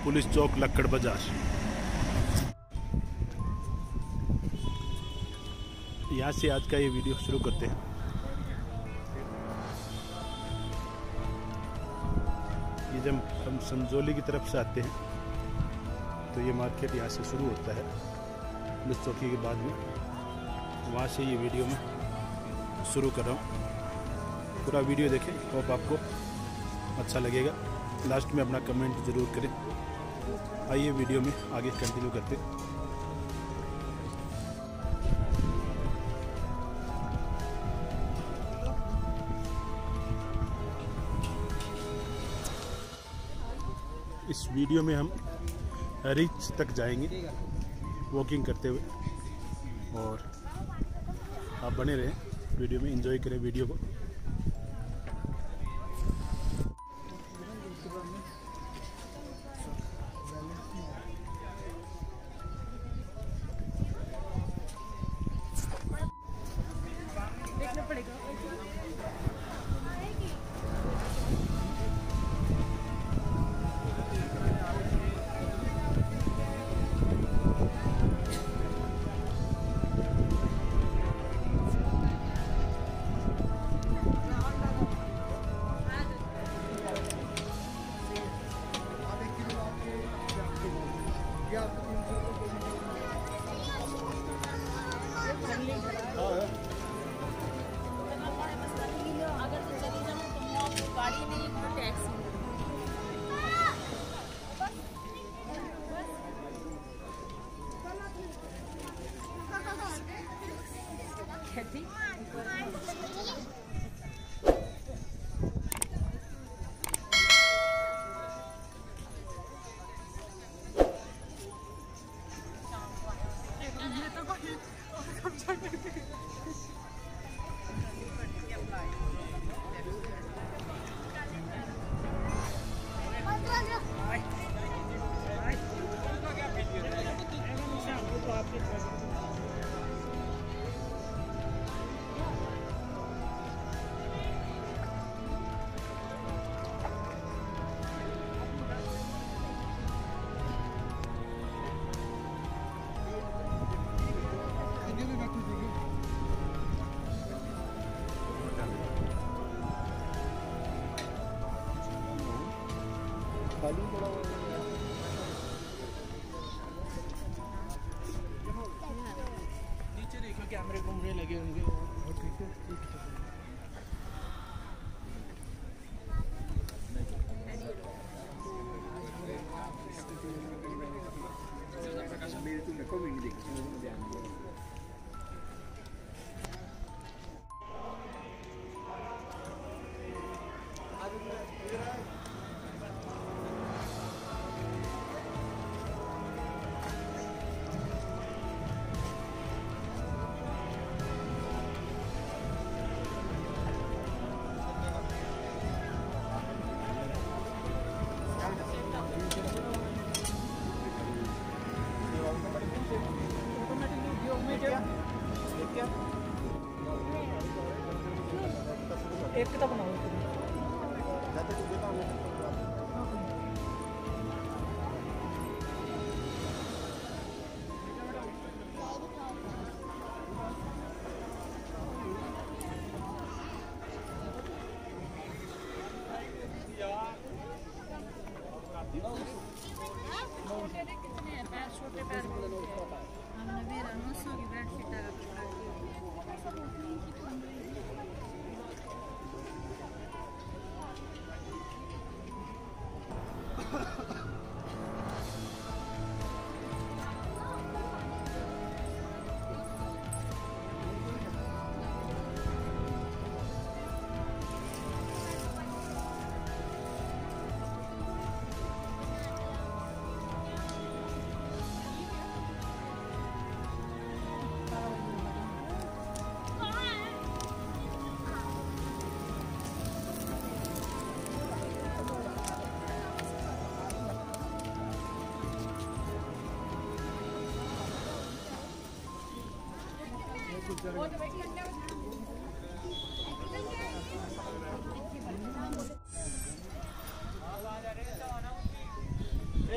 Police चौक लक्कड़ बाजार। यहाँ से आज का ये वीडियो शुरू करते हैं। ये जब हम संजौली की तरफ से आते हैं तो ये मार्केट यहाँ से शुरू होता है पुलिस चौकी के बाद में। वहाँ से ये वीडियो मैं शुरू कर रहा हूँ। पूरा वीडियो देखें, होप आपको अच्छा लगेगा। लास्ट में अपना कमेंट ज़रूर करें। आइए वीडियो में आगे कंटिन्यू करते हैं। इस वीडियो में हम रिच तक जाएंगे वॉकिंग करते हुए, और आप बने रहें वीडियो में, एंजॉय करें वीडियो को। देखना पड़ेगा। अगर तो चली जाऊँ तो गाड़ी नहीं तो टैक्सी। नीचे देखो कैमरे घूमने लगे होंगे। एक किताब बनाओ। कितने पैर छोटे पैर हमने मेरा 900 की बेडशीट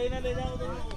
ले जाओ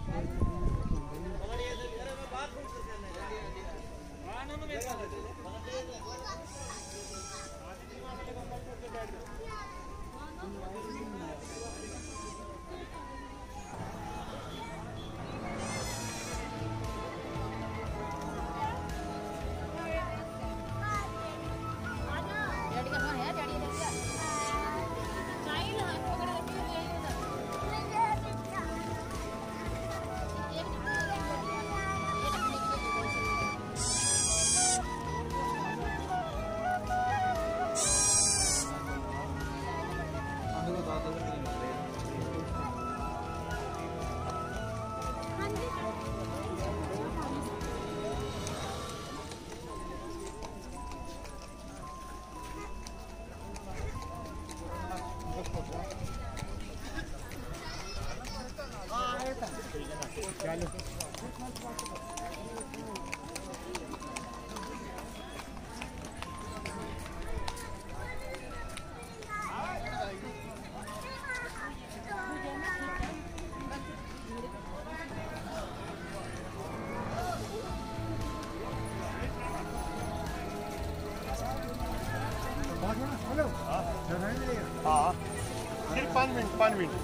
हाँ सिर्फ 5 मिनट 5 मिनट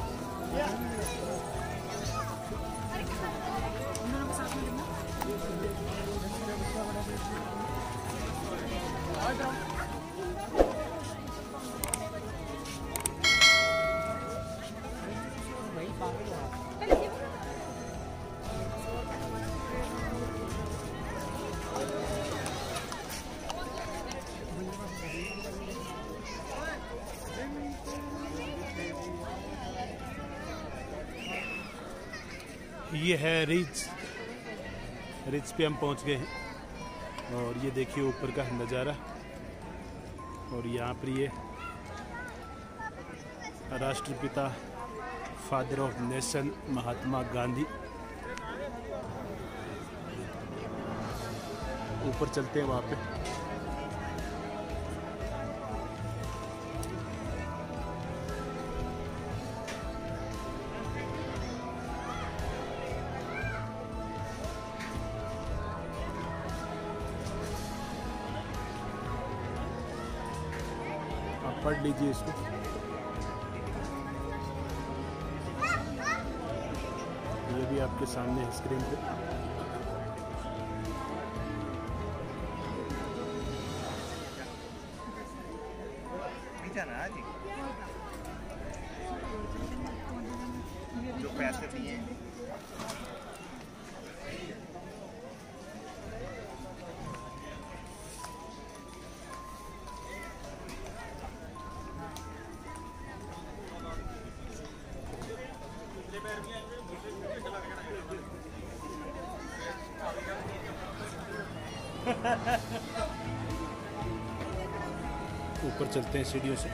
ये है रिज पे हम पहुंच गए हैं और ये देखिए ऊपर का नज़ारा। और यहाँ पर ये राष्ट्रपिता father of nation Mahatma Gandhi. ऊपर चलते हैं वहाँ पे। आप पढ़ लीजिए इसको। ये भी आपके सामने है स्क्रीन पे। जो पैसे दिए ऊपर चलते हैं सीढ़ियों से।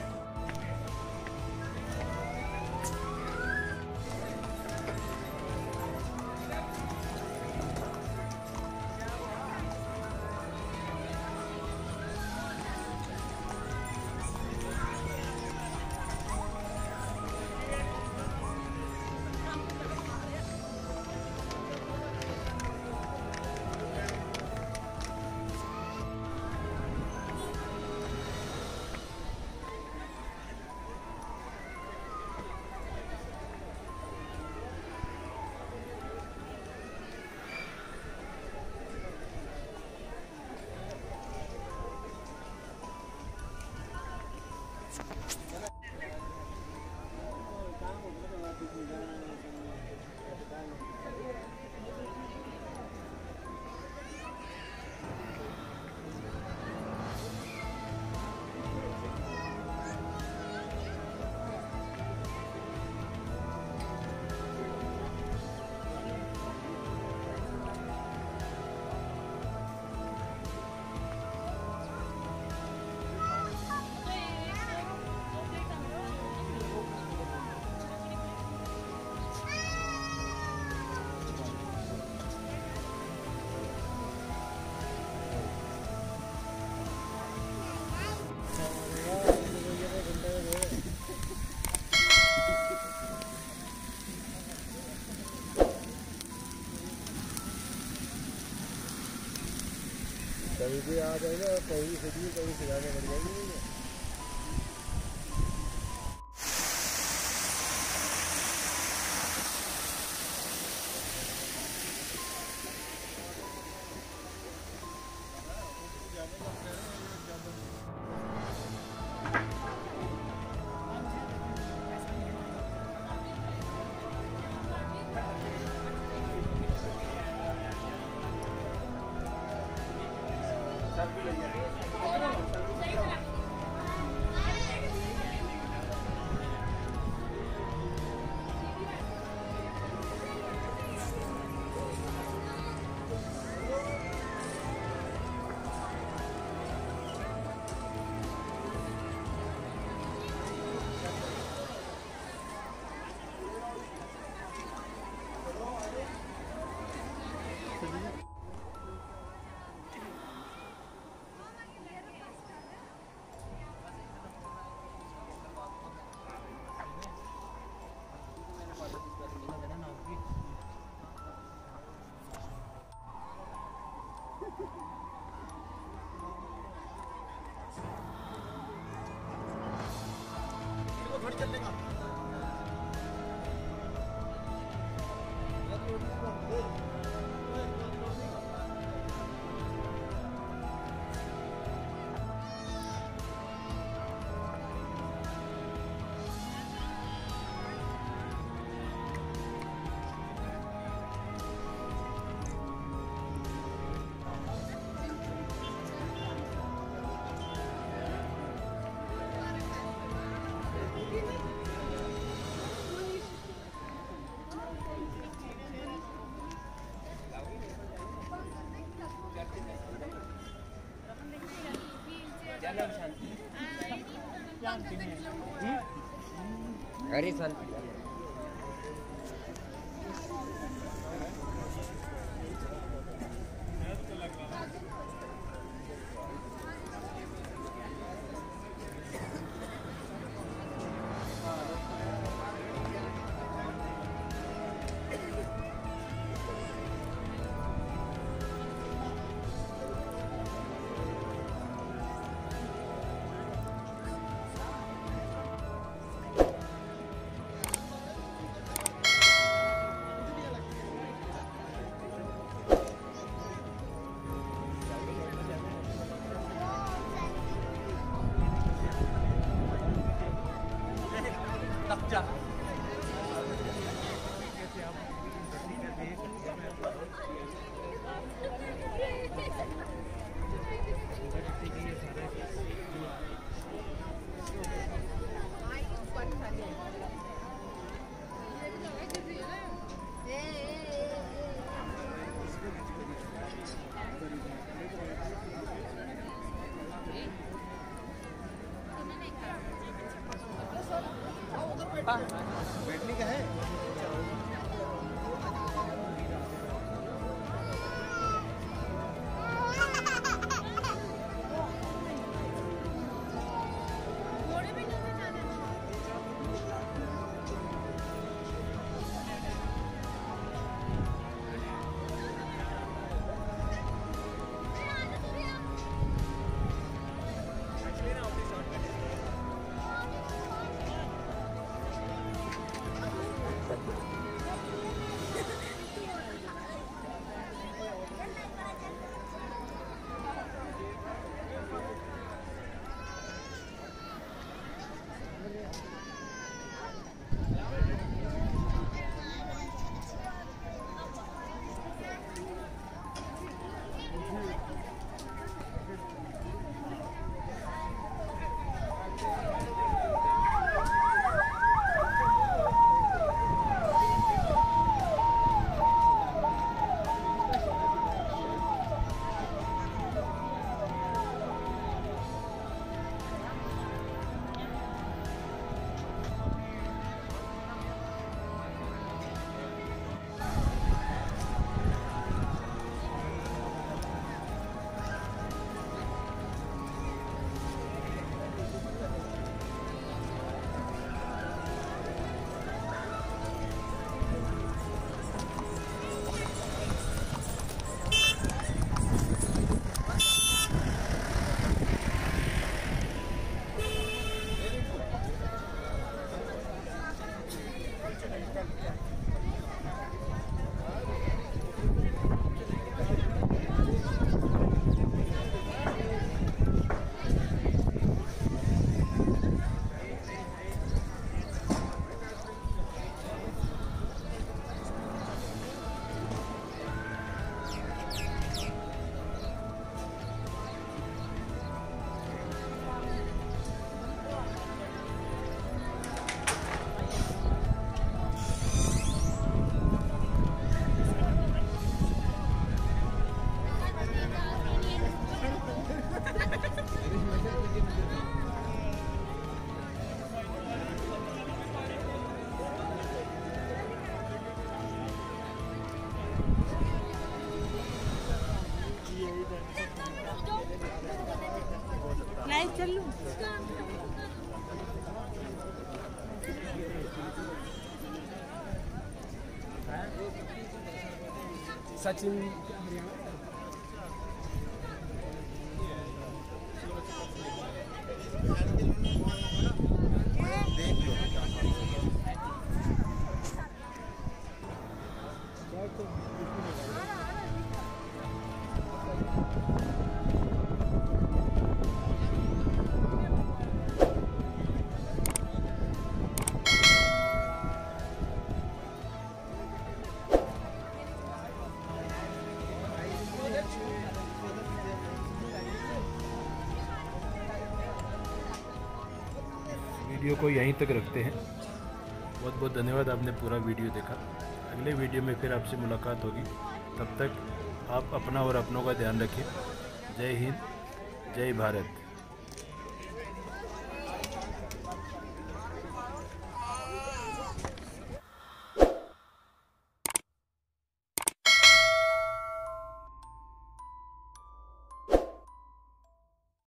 कहीं भी आ जाएगा, कहीं भी सीधी कहीं सिखाने पड़ जाएगी। Very fun. बैठने का है। मैं चलूं। सचिन वीडियो को यहीं तक रखते हैं। बहुत बहुत धन्यवाद, आपने पूरा वीडियो देखा। अगले वीडियो में फिर आपसे मुलाकात होगी। तब तक आप अपना और अपनों का ध्यान रखें। जय हिंद, जय भारत।